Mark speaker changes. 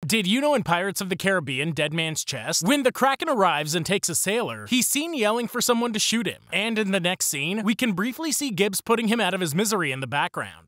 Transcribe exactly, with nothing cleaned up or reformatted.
Speaker 1: Did you know in Pirates of the Caribbean, Dead Man's Chest, when the Kraken arrives and takes a sailor, he's seen yelling for someone to shoot him. And in the next scene, we can briefly see Gibbs putting him out of his misery in the background.